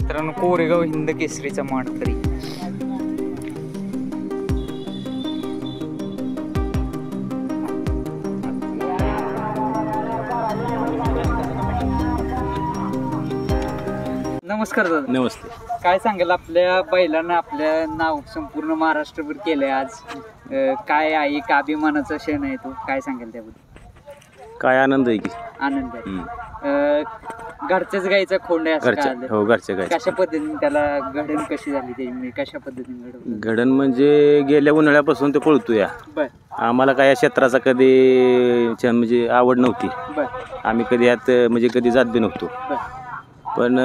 मित्रांनो कोरेगाव हिंद केसरीचा मानकरी नमस्कार दादा. नमस्ते. काय सांगाल आपल्या बैलांना आपल्या नाव संपूर्ण महाराष्ट्रभर केलंय आज, काय आहे का अभिमानाचा क्षण आहे तो, काय सांगाल त्याबद्दल? काय आनंद आहे की आनंद आहे. घरच्याच गाईचा खोंड आहे असं कळालं. हो, घरच्या गाई. कशा पद्धतीने त्याला घडण कशी झाली त्याची, कशा पद्धतीने घडण म्हणजे गेल्या उन्हाळ्यापासून ते पळतो या. बर. आम्हाला काय या क्षेत्राचा कधी म्हणजे आवड नव्हती. बर. आम्ही कधी यात म्हणजे कधी जात बी नव्हतो. बर. पण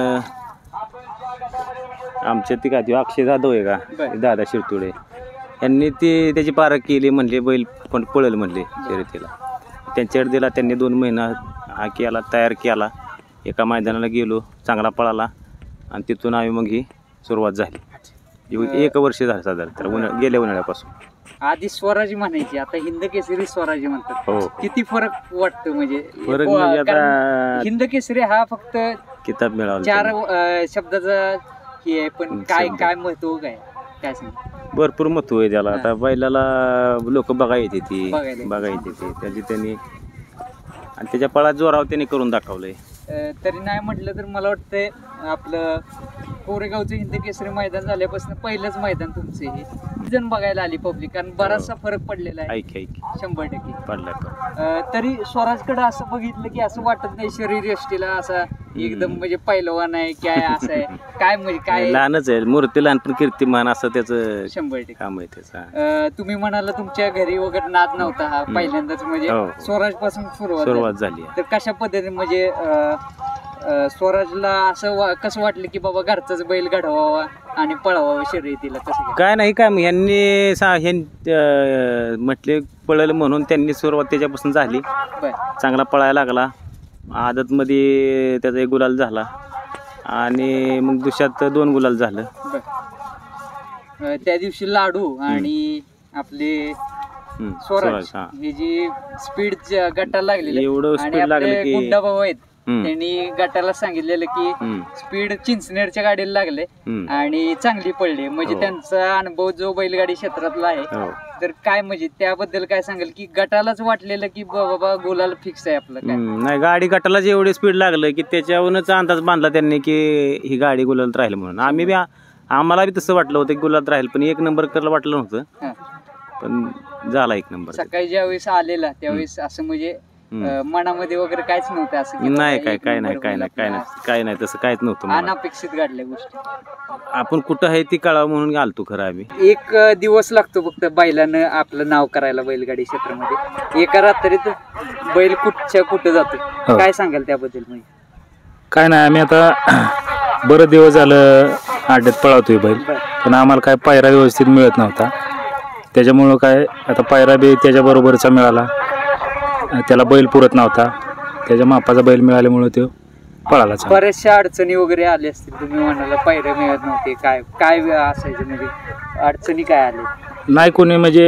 आमच्या ती काय अक्षय जाधव आहे का, दादा शिरतोडे, यांनी ती त्याची पारख केली. म्हणले बैल पण पळेल म्हणले शर्यतीला. त्यांच्याकडे दिला, त्यांनी 2 महिना हा केला, तयार केला. एका मैदानाला गेलो, चांगला पळाला आणि तिथून आम्ही मग ही सुरुवात झाली. 1 वर्ष झालं साधारण तर गेल्या उन्हाळ्यापासून. आधी स्वराजी म्हणायची, आता हिंद केसरी स्वराजी म्हणतात. हो. किती फरक वाटतो? म्हणजे फरक म्हणजे आता हिंद केसरी हा फक्त किताब मिळाला 4 शब्दाचा हे आहे, पण काय काय महत्व काय सांग? भरपूर महत्व आहे त्याला. आता बैलाला लोक बघायला येते ती, बघायला त्याची त्यांनी आणि त्याच्या पळात जोरावर त्यांनी करून दाखवलंय. तरी नाही म्हटलं तर मला वाटतंय आपलं कोरेगावचं हिंद केसरी मैदान झाल्यापासून पहिलंच मैदान तुमचे हे जण बघायला आली पब्लिक, आणि बराचसा फरक पडलेला आहे. ऐक 100% पडला. तरी स्वराजकडे असं बघितलं की असं वाटत नाही शरीर यष्टीला असा एकदम म्हणजे पैलवान आहे काय असं आहे काय, म्हणजे काय लहानच आहे, मूर्ती लहान पण कीर्तिमान असं त्याचं 100% काम आहे त्याचं. तुम्ही म्हणाला तुमच्या घरी वगैरे नाद नव्हता, हा पहिल्यांदाच म्हणजे स्वराज पासून सुरुवात झाली. तर कशा पद्धतीने म्हणजे स्वराजला असं कसं वाटलं की बाबा घरचाच बैल घडवावा आणि पळवावा शर्यतीला, कसं काय नाही काय ह्यांनी म्हटले पळलं म्हणून त्यांनी सुरुवात त्याच्यापासून झाली. चांगला पळायला लागला. आदत मध्ये त्याचा 1 गुलाल झाला आणि मग दुसऱ्यात 2 गुलाल झालं. त्या दिवशी लाडू आणि आपले स्वराज ही जी स्पीड गटाला लागलेली, एवढं स्पीड लागलं की गुंडा भाऊ आहेत त्यांनी गटाला सांगितलेलं की स्पीड चिंचनेरच्या गाडीला लागले आणि चांगली पडली. म्हणजे त्यांचा अनुभव जो बैलगाडी क्षेत्रातला आहे, तर काय म्हणजे त्याबद्दल काय सांगाल की गटालाच वाटलेलं की बाबा गोलाला फिक्स आहे आपलं? काय नाही, गाडी गटाला जेवढे स्पीड लागलं की त्याच्यावरूनच अंदाज बांधला त्यांनी की ही गाडी गुलालात राहील म्हणून. आम्हाला बी तसं वाटलं होतं की गुलालात राहील, पण 1 नंबर करायला वाटलं नव्हतं, पण झाला 1 नंबर. सकाळी ज्यावेळेस आलेला त्यावेळेस असं म्हणजे मनामध्ये वगैरे काहीच नव्हतं असं? नाही, काय नाही तसं काहीच नव्हतं. अनपेक्षित घडल्या गोष्टी आपण कुठं आहे ती कळावं म्हणून आलतो खरं आम्ही. 1 दिवस लागतो फक्त बैलानं आपलं नाव करायला बैलगाडी क्षेत्रामध्ये. एका रात्रीत बैल कुठं जातो, काय सांगाल त्याबद्दल? म्हणजे काय नाही, आम्ही आता बरं दिवस झालं अड्ड्यात पळवतोय बैल, पण आम्हाला काय पायरा व्यवस्थित मिळत नव्हता. त्याच्यामुळं काय आता पायरा बी त्याच्या बरोबरचा मिळाला, त्याला बैल पुरत नव्हता. त्याच्या मापाचा बैल मिळाल्यामुळे तो पळाला. बऱ्याचशा अडचणी वगैरे आल्या असतील, तुम्ही म्हणाला पायऱ्या मिळत नव्हते, काय काय असायचं म्हणजे अडचणी काय आल्या? नाही, कोणी म्हणजे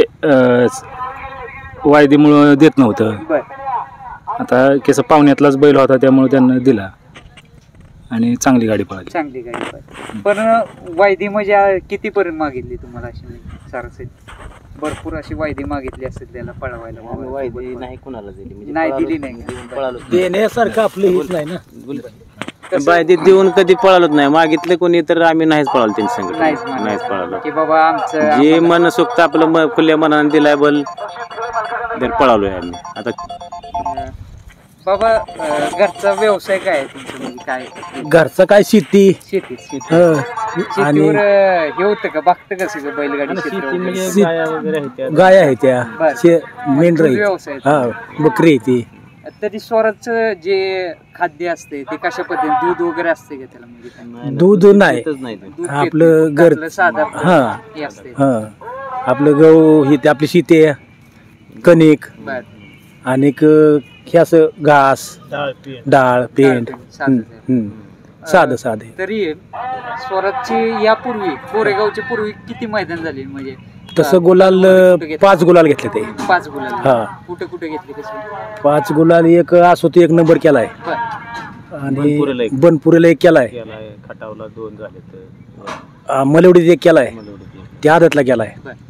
वायदीमुळं देत नव्हतं. आता कसं पाहुण्यातलाच बैल होता त्यामुळे त्यांना दिला आणि चांगली गाडी पळाली. पण वायदी म्हणजे कितीपर्यंत मागितली तुम्हाला अशी? सरासरी भरपूर अशी वायदी मागितली असेल त्याला पळवायला? वायदी नाही कोणाला दिली, नाही दिली नाही. देण्यासारखं आपलं हेच नाही ना. वायदी देऊन कधी पळालोच नाही. मागितले कोणी तर आम्ही नाहीच पळालो त्यांच्या संग, नाहीच पळालो. की बाबा आमचं जे मन सुक्त आपलं खुल्या मनाने दिलाय बल तर पळालोय आम्ही. आता बाबा घरचा व्यवसाय काय आहे तुमचा? म्हणजे काय घरचं काय शेती शेतीवर हे होतं का, बघतं कसं बैलगाडी क्षेत्र? गाय आहे त्या, मेंढर व्यवसाय, बकरी आहे ती. तरी स्वराजचं जे खाद्य असते ते कशा पद्धतीने, दूध वगैरे असते का त्याला? म्हणजे दूध नाही, आपलं घर साधं असते. आपलं गहू ही ते आपली शेती आहे, कणिक आणि हे असं घास, डाळ, पेंट, साधं. तरी स्वराजची यापूर्वी कोरेगावच्या पूर्वी किती मैदान झाली? म्हणजे तसं गुलाल 5 गुलाल घेतले ते. 5 गुलाल? कुठे घेतले? कसे 5 गुलाल? एक असो तो 1 नंबर केलाय आणि बनपुरीला एक केलाय, खटावला 2 झाले, मलवडीत एक केलाय, त्या आदतला केलाय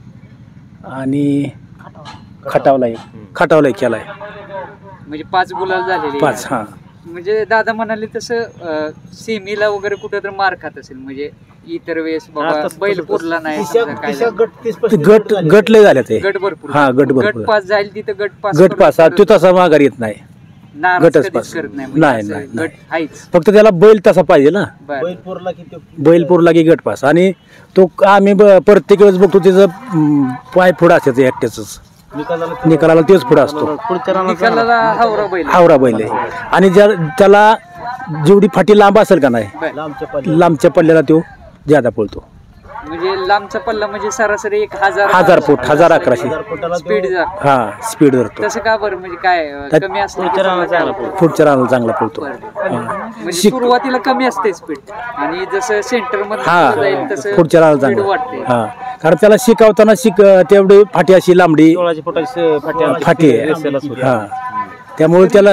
आणि खटावला एक केलाय. म्हणजे 5 गुलाल झालेले 5. हा म्हणजे दादा म्हणाले तसं सेमीला वगैरे कुठं तर मार खात असेल, म्हणजे इतर वेळेस बाबा बैल पुरला नाही समजा काय झालं. गट लय झाले ते. गट भरपूर. हा गट गट भरपूर. पास जाईल तिथं गट पास तो तसा माघार येत नाही, नाराज गटच कधीच पास. करत नाही, नाही, म्हणजे नाही, असं नाही. गट आहेच. फक्त त्याला बैल तसा पाहिजे ना, बरं. बैल पुरला की गट पास. आणि तो आम्ही प्रत्येक वेळेस बघतो त्याचं पाय पुढं असते एकट्याच, निकालाला तेच पुढं असतो. निकालाला हावरा बैल आहे. आणि त्याला जेवढी फाटी लांब असेल का नाही, बरं. लांबच्या पल्ल्याला तो ज्यादा पळतो. म्हणजे लांबचा पल्ला म्हणजे सरासरी 1000 फूट, 1100 स्पीड हा स्पीड धरतो. तसं का बरं, म्हणजे काय कमी असतं पुढच्या रानाला चांगला पळतो. म्हणजे सुरुवातीला कमी असते स्पीड आणि जसं सेंटर मध्ये हा जाईल तसं पुढच्या रानाला speed चांगला. वाढते. हा कारण त्याला शिकवताना तेवढी फाटी अशी लांबडी 16 फुटाची फाटी आहे. हा त्यामुळे त्याला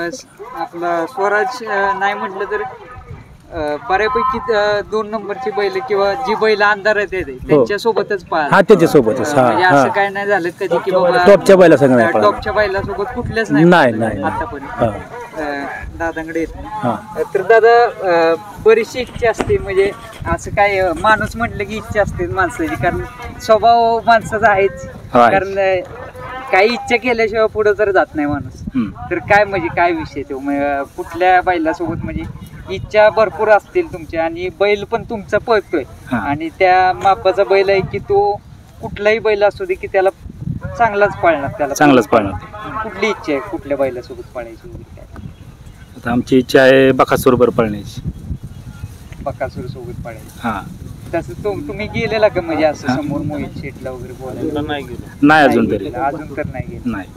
आपला स्वराज नाही म्हटलं तर बऱ्यापैकी 2 नंबरची बैल किंवा जी बैल अंधारात येते त्यांच्या सोबतच पाहा. हा त्याच्यासोबतच. हा म्हणजे असं काय नाही झालं कधी की बाबा टॉपच्या बैला संग नाही पळाला. टॉपच्या बैलासोबत कुठल्याच नाही, नाही नाही. आतापर्यंत दादांकडे येत नाही. हा तर दादा बरीचशी इच्छा असते, म्हणजे असं काय माणूस म्हटलं की इच्छा असते माणसाची, कारण स्वभाव माणसाचा आहेच. कारण काही इच्छा केल्याशिवाय पुढे तर जात नाही माणूस. तर काय म्हणजे काय विषय तो कुठल्या बैलासोबत, म्हणजे इच्छा भरपूर असतील तुमच्या आणि बैल पण तुमचा पळतोय आणि त्या मापाचा बैल आहे की तो कुठलाही बैल असू दे की त्याला चांगलाच पाळणार, त्याला चांगलाच पाळणार. कुठली इच्छा आहे कुठल्या बैलासोबत पाळायची वगैरे काय? आता आमची इच्छा आहे बकासूर बरोबर पळण्याची. बकासूर सोबत पाळायची. हा तसं तुम्ही गेलेला का म्हणजे असं समोर मोहित शेटला वगैरे बोलायला? नाही अजून तरी अजून तर नाही गेलं. नाही.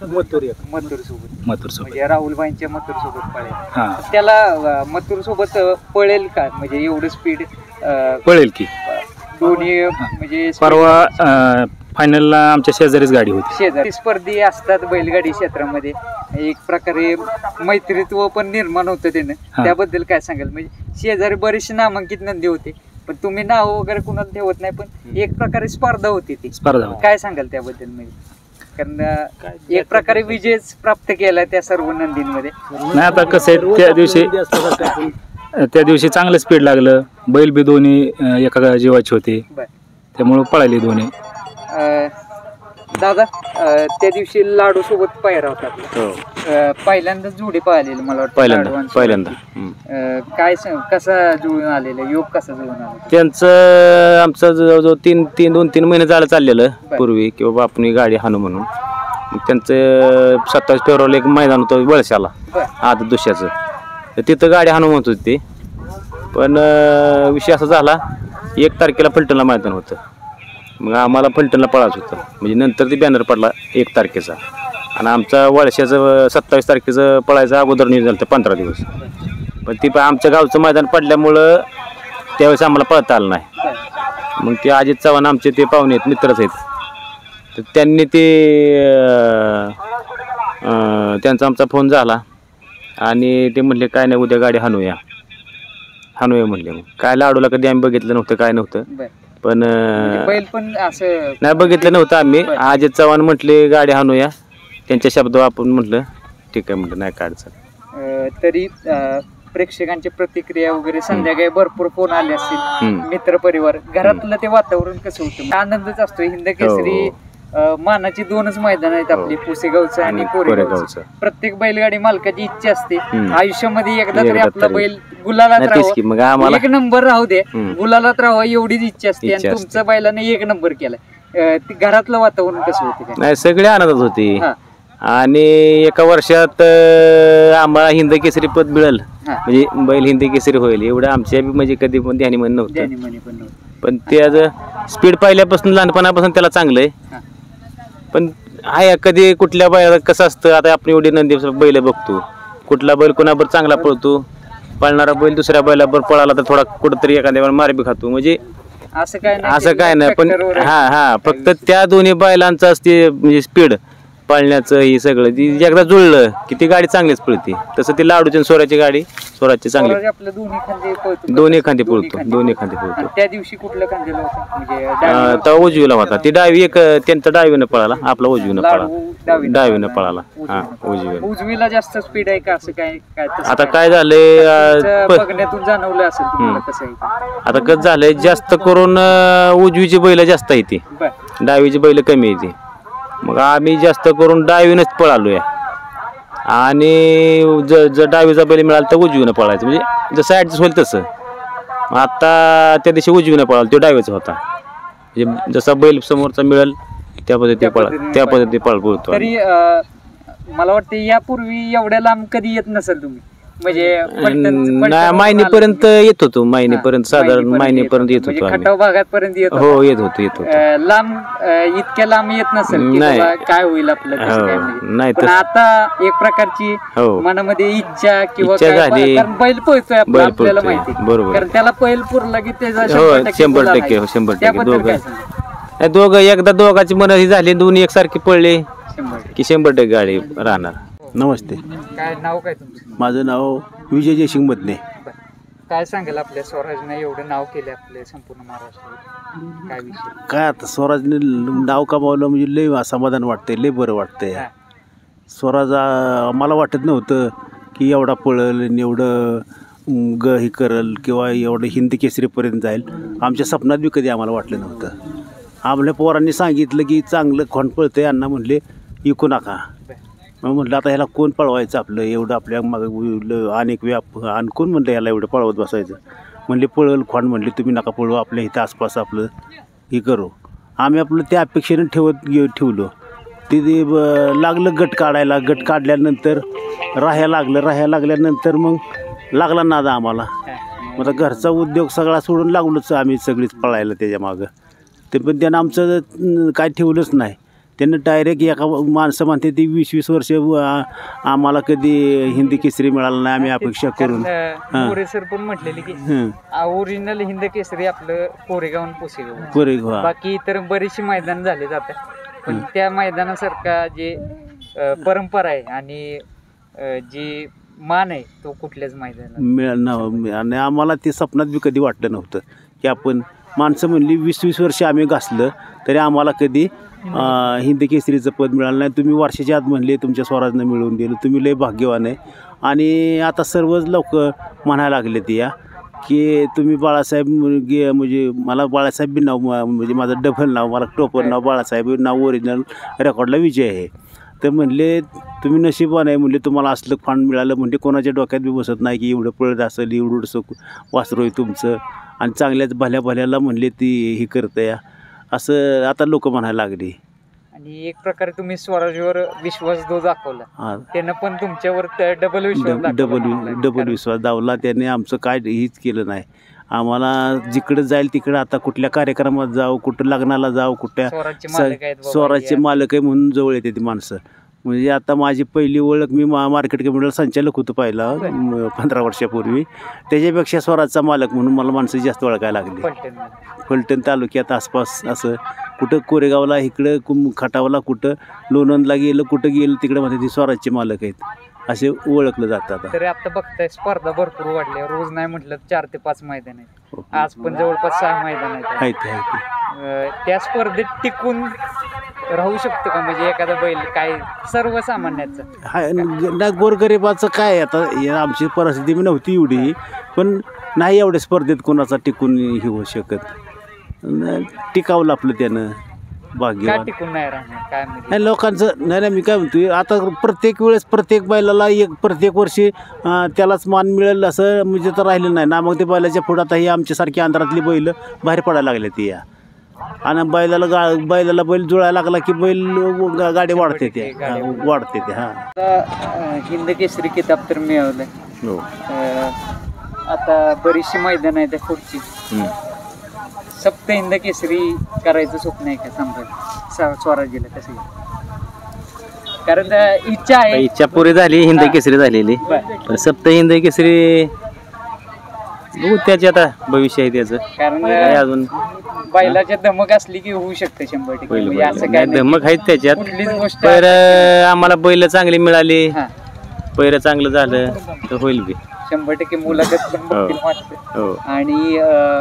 मथुर सोबत मथुर राहुलबाईंच्या मथुर सोबत पळेल. हा त्याला मथुर सोबत पळेल का, म्हणजे एवढं स्पीड पळेल की. दोन्ही म्हणजे परवा फायनलला आमच्या शेजारीच गाडी होती. शेजारी स्पर्धी असतात बैलगाडी क्षेत्रामध्ये, एक प्रकारे मैत्रीत्व पण निर्माण होतं त्यानं. त्याबद्दल काय सांगाल? म्हणजे शेजारी बरेचसे नामांकित नंदी होते पण तुम्ही नाव वगैरे कुणाला ठेवत नाही, पण एक प्रकारे स्पर्धा होती ती. स्पर्धा काय सांगाल त्याबद्दल? म्हणजे कारण एक प्रकारे विजयच प्राप्त केला त्या सर्व नंदींमध्ये. नाही आता कसं आहे, त्या दिवशी चांगलं स्पीड लागलं, बैल बी दोन्ही एका जीवाची होती, त्यामुळं पळाली दोन्ही. दादा त्या दिवशी लाडू सोबत पायरा होता, पहिल्यांदा जोडी पळालेली मला वाटतं. पहिल्यांदा काय कसा जुळून आलेलं, योग कसा जुळून आला त्यांचं? आमचं जवळजवळ 2-3 महिने झालं चाललेलं पूर्वी की बाबा आपण गाडी हाणू म्हणून. त्यांचं 27 फेब्रुवारीला एक मैदान होतं वळशाला आदत दुसऱ्याचं, तर तिथं गाडी हाणू म्हणत होती ती. पण विषय असा झाला, 1 तारखेला फलटणला मैदान होतं, मग आम्हाला फलटणला पळायचं होतं. म्हणजे नंतर ती बॅनर पडला 1 तारखेचा आणि आमचा वळशाचं 27 तारखेचं पळायचं अगोदर नियोजन झालं 15 दिवस. पण ती आमच्या गावचं मैदान पडल्यामुळं त्यावेळेस आम्हाला पळता आलं नाही. मग ते अजित चव्हाण आमचे ते पाहुणे आहेत, मित्रच आहेत, तर त्यांनी ते त्यांचा आमचा फोन झाला आणि ते म्हणले काय नाही उद्या गाडी हाणूया म्हणले. मग काय लाडूला कधी आम्ही बघितलं नव्हतं, काय नव्हतं, पण बैल पण असं नाही बघितलं नव्हतं आम्ही. अजित चव्हाण म्हटले गाडी हाणूया, त्यांच्या शब्दावर आपण म्हटलं ठीक आहे, म्हटलं नाही काय अडचण. तरी प्रेक्षकांची प्रतिक्रिया वगैरे संध्याकाळी भरपूर फोन आले असतील, मित्र परिवार, घरातलं ते वातावरण कसं होतं? आनंदच असतो. हिंद केसरी मानाची 2च मैदान आहेत आपली, पुसेगावचं आणि कोरेगावचं. प्रत्येक बैलगाडी मालकाची इच्छा असते आयुष्यामध्ये एकदा तरी आपला बैल गुलालात राहावा, 1 नंबर राहू दे, गुलालात राहावा एवढीच इच्छा असते. आणि तुमच्या बैलाने 1 नंबर केलाय. घरातलं वातावरण कसं होतं? नाही सगळे आनंदात होती. आणि एका वर्षात आम्हाला हिंद केसरी पद मिळेल, म्हणजे बैल हिंद केसरी होईल एवढं आमच्या म्हणजे कधी पण ध्यानी म्हण नव्हतं. पण ते आज स्पीड पाहिल्यापासून लहानपणापासून त्याला चांगलं आहे. पण आहे कधी कुठल्या बैला कसं असतं, आता आपण एवढी नंदी बैल बघतो, कुठला बैल कोणाबरोबर चांगला पळतो, पळणारा बैल दुसऱ्या बैलाबरोबर पळाला तर थोडा कुठंतरी एखाद्या मार बी खातो. म्हणजे असं काय नाही. पण फक्त त्या दोन्ही बैलांचं असते म्हणजे स्पीड पळण्याचं हे सगळं ती एकदा जुळलं की ती गाडी चांगलीच पळते. तसं ती लाडूची आणि स्वराची गाडी स्वराजची चांगली स्वराज आपलं दोन्ही खांदे पळतो. दोन्ही खांदे पळतो. आणि त्या दिवशी कुठल्या खांद्याला होता म्हणजे तर उजवीला होता ती डावी एक त्यांचा डावीनं पळाला आपला उजवीनं पळाला डावीनं पळाला हा उजवीनं. उजवीला जास्त स्पीड आहे का असं काय काय तसं आता काय झालंय बघण्यातून जाणवलं असेल तुम्हाला कसं आहे आता कसं झालंय जास्त करून उजवीची बैल जास्त आहे ती बर डावीची बैल कमी आहे ती. मग आम्ही जास्त करून डावीनच पळालोय आणि जर डावीचा बैल मिळाला तर उजवीनं पळायचं म्हणजे जसं ऍडजस्ट होईल तसं. आता त्या दिवशी उजवीनं पळाला तो डावीचा होता म्हणजे जसा बैल समोरचा मिळेल त्या पद्धतीने पळतो. तरी मला वाटतं यापूर्वी एवढ्या लांब कधी येत नसेल तुम्ही म्हणजे मायनीपर्यंत येत होतो मायनीपर्यंत साधारण मायनीपर्यंत येत होतो आम्ही. खटाव भागापर्यंत येत हो येत होतो लांब इतक्या लांब येत नसेल की नाही. बाबा काय होईल आपलं कसं काय म्हणजे. नाही पण आता एक प्रकारची हो. मनामध्ये इच्छा किंवा इच्छा काय, झाली. कारण बैल पळतोय आपला, आपल्याला पळतोय. माहिती बरोबर. कारण त्याला बैल पुरला की त्याचा हो 100% शंभर गुलाल टक्के आहे. 100% त्याबद्दल काय दोघं सांगाल? दोघं एकदा दोघांची मन ही झाली दोन्ही एकसारखी पडले 100%. की 100% गाडी राहणार. नमस्ते, काय नाव काय तुमचं? माझं नाव विजय जयसिंग मदने. बरं. काय सांगाल आपल्या स्वराजने एवढं नाव केले आपले संपूर्ण महाराष्ट्रात, काय विषय? काय आता स्वराजने नाव कमावलं म्हणजे लय समाधान वाटतंय, लय बरं वाटतंय. हा. स्वराज मला वाटत नव्हतं की एवढा पळल आणि एवढं हे करल किंवा एवढं हिंदी केसरीपर्यंत जाईल. आमच्या स्वप्नात बी कधी आम्हाला वाटलं नव्हतं. आपल्या पोरांनी सांगितलं की चांगलं खोंड पळतंय, अण्णा म्हणले विकू नका. मग म्हटलं आता ह्याला कोण पळवायचं आपलं एवढं आपल्या मग अनेक व्याप आणि कोण म्हणलं याला एवढं पळवत बसायचं. म्हणले पळल खोंड म्हणले तुम्ही नका पळवू, आपल्या इथं आसपास आपलं हे करू. आम्ही आपलं त्या अपेक्षेने ठेवलो. ते लागलं गट काढायला. गट काढल्यानंतर राहायला लागल्यानंतर मग लागला नादा आम्हाला. मग आता घरचा उद्योग सगळा सोडून लागलोच आम्ही सगळीच पळायला त्याच्या मागं. ते पण त्यानं आमचं काय ठेवलंच नाही. त्यांना डायरेक्ट एका माणसं म्हणते ती 20-20 वर्ष आम्हाला कधी हिंदी केसरी मिळाला नाही आम्ही अपेक्षा करून. मोरे सर पण म्हटलेले की ओरिजिनल हिंद केसरी आपलं कोरेगाव पुसेगाव. कोरेगाव बाकी इतर बरीचशी मैदान झाले जातात, पण त्या मैदानासारखा जे परंपरा आहे आणि जी मान आहे तो कुठल्याच मैदानात मिळालं. आणि आम्हाला ते स्वप्नात बी कधी वाटलं नव्हतं की आपण माणसं म्हणली 20-20 वर्ष आम्ही घासलं तरी आम्हाला कधी हिंदी केसरीचं पद मिळालं नाही. तुम्ही वर्षाच्या आत म्हणले तुमच्या स्वराजनं मिळवून दिलं, तुम्ही लय भाग्यवान आहे. आणि आता सर्वच लोक म्हणायला लागले ती की तुम्ही बाळासाहेब म्हणजे मला बाळासाहेब बी नाव म्हणजे माझं डबल नाव, मला टोपर नाव बाळासाहेब नाव ओरिजिनल रेकॉर्डला विजय आहे. तर म्हणले तुम्ही नशीबवान आहे म्हणले, तुम्हाला असलं फंड मिळालं म्हणजे कोणाच्या डोक्यात बी बसत नाही की एवढं पळत असेल, एवढंसं वासरू आहे तुमचं आणि चांगल्याच भल्याला म्हणले ती हे करतं या असं आता लोक म्हणायला लागली. आणि एक प्रकारे तुम्ही स्वराजवर विश्वास जो दाखवला त्यानं पण तुमच्यावर डबल विश्वास दावला. त्याने आमचं काय हेच केलं नाही. आम्हाला जिकडं जाईल तिकडं आता कुठल्या कार्यक्रमात जाऊ, कुठं लग्नाला जाऊ, कुठल्या स्वराजचे मालक आहे म्हणून जवळ येते ती माणसं. म्हणजे आता माझी पहिली ओळख मी मार्केट कमिटीला संचालक होतो पहिला 15 वर्षापूर्वी. त्याच्यापेक्षा स्वराजचा मालक म्हणून मला माणसं जास्त ओळखायला लागली. फलटण तालुक्यात आसपास असं कुठं कोरेगावला इकडं खटावला कुठं लोणंदला गेलं कुठं गेलं तिकडं मध्ये ती स्वराजचे मालक आहेत असे ओळखलं जातात. तरी आता बघताय स्पर्धा भरपूर वाढल्या, रोज नाही म्हटलं 4 ते 5 मैदान आहेत. आज पण जवळपास 6 मैदान आहेत. त्या स्पर्धेत टिकून राहू शकतो का म्हणजे एखादा बैल काय सर्वसामान्याचं? गोरगरिबाचं काय आता आमची परिस्थिती नव्हती एवढी, पण नाही एवढ्या स्पर्धेत कोणाचा टिकून हे होऊ शकत. टिकावलं आपलं त्यानं भाग्य टिकून नाही राहणार काय नाही लोकांचं. नाही मी काय म्हणतोय आता प्रत्येक वेळेस प्रत्येक बैलाला प्रत्येक वर्षी त्यालाच मान मिळेल असं म्हणजे तर राहिलं नाही ना. मग ते बैलाच्या पुढं आता ही आमच्यासारखी अंधारातली बैल बाहेर पडायला लागले ती या. आणि बैलाला बैल जुळायला लागला की बैल गाडी वाढते ते हा. हिंद केसरी किताब तर मिळवलंय. आता बरीचशी मैदान आहे त्या पुढची. सप्त हिंद केसरी करायचं स्वप्न आहे का समजा स्वराज्याला कसं? कारण इच्छा आहे, इच्छा पुरी झाली, हिंद केसरी झालेली. पण सप्त हिंद केसरी बघू त्याचे आता भविष्य आहे त्याचं. कारण अजून बैलाच्या धमक असली की होऊ शकते 100%. बैल म्हणजे असं काय नाही धमक आहेत त्याच्यात. कुठलीच गोष्ट पैर आम्हाला बैल चांगली मिळाली, हा, पैर चांगलं झालं तर होईल बी. 100% मुलाखत पण बघतील वाटतं. हो. आणि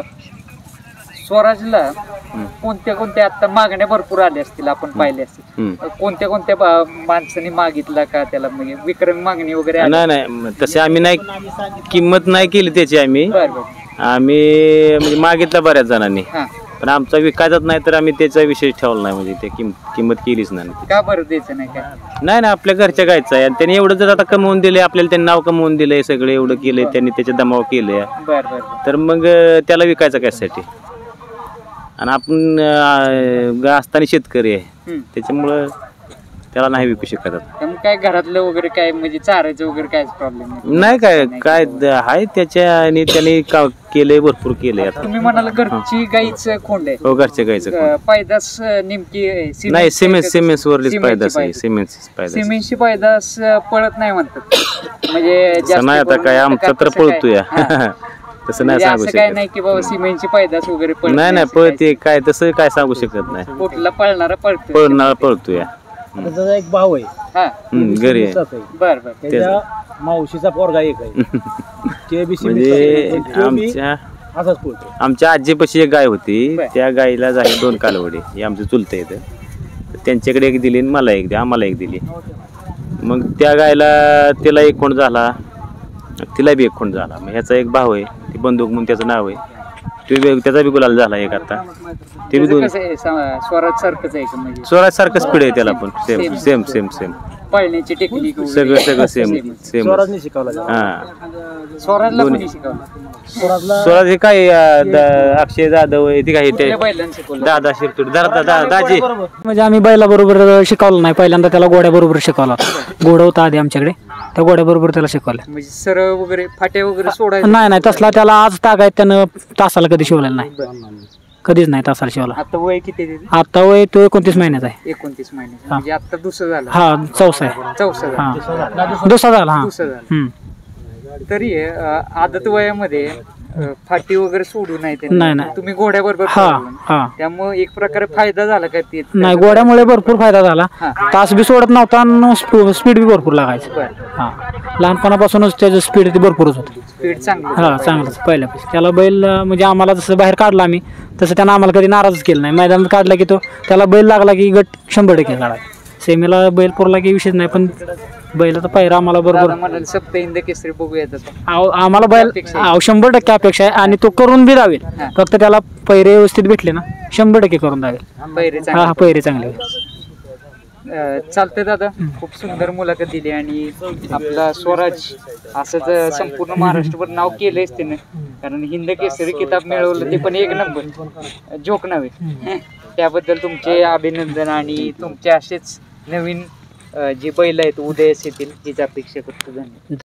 स्वराजला कोणत्या कोणत्या आता मागण्या भरपूर आल्या असतील, आपण पाहिल्या असतील. कोणत्या कोणत्या माणसांनी मागितला का त्याला, म्हणजे विक्रमी मागणी वगैरे आली? नाही नाही तसे आम्ही नाही, किंमत नाही केली त्याची आम्ही. बरं बरं. आम्ही म्हणजे मागितला बऱ्याच जणांनी, हा, पण आमचा विकायचाच नाही तर आम्ही त्याचा विषय ठेवला नाही, म्हणजे ते किंमत केलीच नाही. का बरं द्यायचं नाही काय? नाही ना, आपल्या घरच्या गायचं आहे आणि त्यांनी एवढं जर आता कमवून दिले आपल्याला, त्यांनी नाव कमवून दिलंय, सगळं एवढं केलंय त्यांनी, त्याचे दमाव केले, बरं बरं. तर मग त्याला विकायचं कशासाठी? आणि आपण असताना शेतकरी आहे, त्याच्यामुळं त्याला नाही विकू शकत. त्यामुळे काय घरातलं वगैरे काय, म्हणजे चारायचं वगैरे कायच प्रॉब्लेम नाही काय काय आहे त्याच्या, आणि त्याने केलंय, भरपूर केलंय. आता तुम्ही म्हणाला घरची गाईच खोंड आहे. हो, घरच्या गायचं पैदास नेमकी नाही, सिमेंट्स वरलीच पायदास आहे, सिमेंटची पैदास पळत नाही म्हणतात. म्हणजे जास्त नाही आता काय, करून आमचा तर तसं काय? पळतोय हा. तसं नाही म्हणजे सांगू असं काय शकत. नाही की बाबा सिमेंटची पैदास वगैरे पळत नाही नाही असं काय? पळते काय, तसं काय सांगू शकत नाही. कुठला पळणारा पळतो. पळणार पळतोय. त्याचा एक भाऊ आहे, हा, घरी आहे. बर बर. त्याच्या मावशीचा पोरगा एक आहे, ते बी म्हणजे असाच पोळतो. आमच्या आजीपाशी एक गाय होती, बर. त्या गायीला झाले 2 कालवडे. हे आमचं चुलतं येतं, त्यांच्याकडे एक दिली आणि मला एक दिली, आम्हाला एक दिली. मग त्या गायला तिला एक खोंड झाला, तिला बी एक खोंड झाला. मग ह्याचा एक भाऊ आहे, ते बंदूक म्हणून त्याचं नाव आहे, त्याचा बी गुलाल झाला एक. आता ते बी 2 स्वराज सारखंच आहे का? म्हणजे स्वराज सारखं स्पीड आहे त्याला पण, सेम सेम सेम सेम पळण्याची टेक्निक सगळं सगळं सेम सेम. स्वराजने शिकवला. हा, स्वराजला कोणी शिकवलं? स्वराज हे काय अक्षय जाधव आहे, ती काय ते कुठल्या बैलांनी शिकवलं? दादा शिरतोड दाजी. म्हणजे आम्ही बैला बरोबर शिकवलं नाही, पहिल्यांदा त्याला घोड्या बरोबर शिकवला. घोडा होता आधी आमच्याकडे, त्या घोड्या बरोबर त्याला शिकवलं. म्हणजे सरळ वगैरे फाट्या वगैरे सोडायचं? नाही नाही, तसला त्याला आज टाकाय त्यानं तासाला कधी शिवलेला नाही, कधीच नाही तासाला शिवला. आता वय किती आहे? आता वय तो 29 महिन्याचा आहे. 29 महिने. म्हणजे आता दुसरं झालं? हा, चौसा आहे. चौसा झालं. हा, दुसरा झाला. हा, दुसरं झालं. तरी आदत वयामध्ये फाटी वगैरे सोडू नाही त्यांनी. नाही, नाही. तुम्ही घोड्याबरोबर हा पळवलं. हा. त्यामुळे एक प्रकारे फायदा झाला का ते? नाही, घोड्यामुळे भरपूर फायदा झाला. हा. तास बी सोडत नव्हता आणि स्पीड बी भरपूर लागायचं. बरं. हा, लहानपणापासूनच त्याचं स्पीड ती भरपूरच होतं. स्पीड चांगलं. हा, चांगलंच पहिल्यापासून. त्याला बैल म्हणजे आम्हाला जसं बाहेर काढला आम्ही, तसं त्यानं आम्हाला कधी नाराजच केलं नाही. मैदानात काढला की तो, त्याला बैल लागला की गट 100% काढा. सेमीला बैल पुरला की विषय नाही, पण बैलाचा पायरा आम्हाला बरोबर. म्हणाल सप्त हिंद केसरी बघूया तसं. आम्हाला बैल 100% अपेक्षा आहे, आणि तो करून बी दावेल. फक्त त्याला पैरे व्यवस्थित भेटले ना, 100% करून दावेल. पैरे हा, चांगले. पैरे चांगले. चालतंय दादा, खूप सुंदर मुलाखत दिली. आणि आपला स्वराज असंच संपूर्ण महाराष्ट्रभर नाव केलंयच त्यानं, कारण हिंद केसरी किताब मिळवलं ते पण 1 नंबर, जोक नव्हे. त्याबद्दल तुमचे अभिनंदन. आणि तुमचे असेच नवीन जे बैल आहेत उदयास येतील हीच अपेक्षा करतो. धन्यवाद.